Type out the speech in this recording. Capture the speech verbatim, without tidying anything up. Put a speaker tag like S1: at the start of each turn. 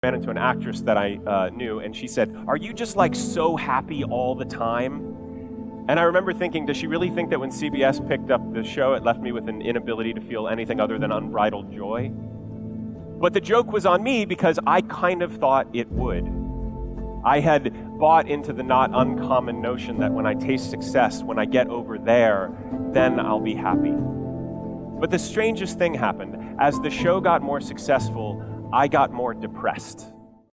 S1: ran into an actress that I uh, knew, and she said, "Are you just like so happy all the time?" And I remember thinking, does she really think that when C B S picked up the show, it left me with an inability to feel anything other than unbridled joy? But the joke was on me because I kind of thought it would. I had bought into the not uncommon notion that when I taste success, when I get over there, then I'll be happy. But the strangest thing happened. As the show got more successful, I got more depressed.